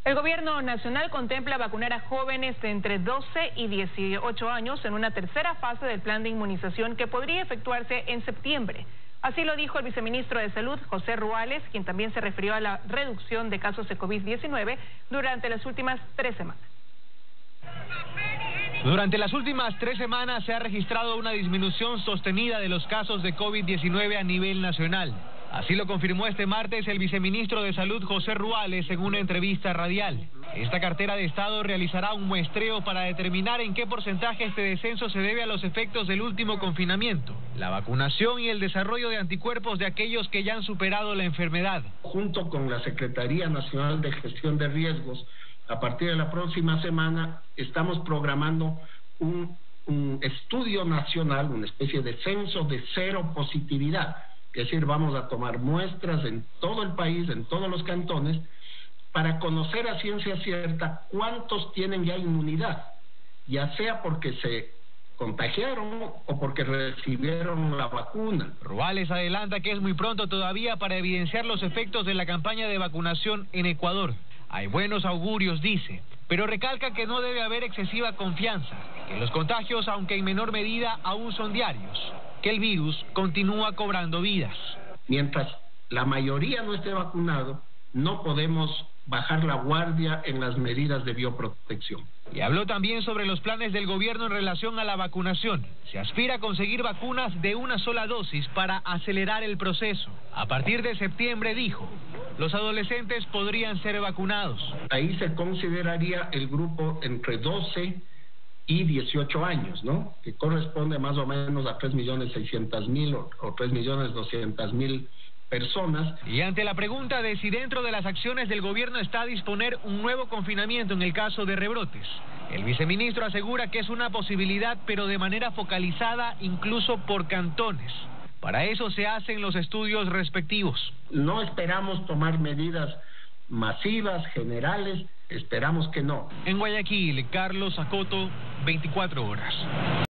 El gobierno nacional contempla vacunar a jóvenes de entre 12 y 18 años en una tercera fase del plan de inmunización que podría efectuarse en septiembre. Así lo dijo el viceministro de Salud, José Ruales, quien también se refirió a la reducción de casos de COVID-19 durante las últimas 3 semanas. Durante las últimas 3 semanas se ha registrado una disminución sostenida de los casos de COVID-19 a nivel nacional. Así lo confirmó este martes el viceministro de Salud, José Ruales, en una entrevista radial. Esta cartera de Estado realizará un muestreo para determinar en qué porcentaje este descenso se debe a los efectos del último confinamiento, la vacunación y el desarrollo de anticuerpos de aquellos que ya han superado la enfermedad. Junto con la Secretaría Nacional de Gestión de Riesgos, a partir de la próxima semana estamos programando un estudio nacional, una especie de censo de cero positividad. Es decir, vamos a tomar muestras en todo el país, en todos los cantones, para conocer a ciencia cierta cuántos tienen ya inmunidad, ya sea porque se contagiaron o porque recibieron la vacuna. Ruales adelanta que es muy pronto todavía para evidenciar los efectos de la campaña de vacunación en Ecuador. Hay buenos augurios, dice, pero recalca que no debe haber excesiva confianza, que los contagios, aunque en menor medida, aún son diarios, que el virus continúa cobrando vidas. Mientras la mayoría no esté vacunado, no podemos bajar la guardia en las medidas de bioprotección. Y habló también sobre los planes del gobierno en relación a la vacunación. Se aspira a conseguir vacunas de una sola dosis para acelerar el proceso. A partir de septiembre, dijo, los adolescentes podrían ser vacunados. Ahí se consideraría el grupo entre 12 y 18 años, ¿no? Que corresponde más o menos a 3.600.000 o 3.200.000 personas. Y ante la pregunta de si dentro de las acciones del gobierno está a disponer un nuevo confinamiento en el caso de rebrotes, el viceministro asegura que es una posibilidad, pero de manera focalizada, incluso por cantones. Para eso se hacen los estudios respectivos. No esperamos tomar medidas masivas, generales, esperamos que no. En Guayaquil, Carlos Acoto, 24 horas.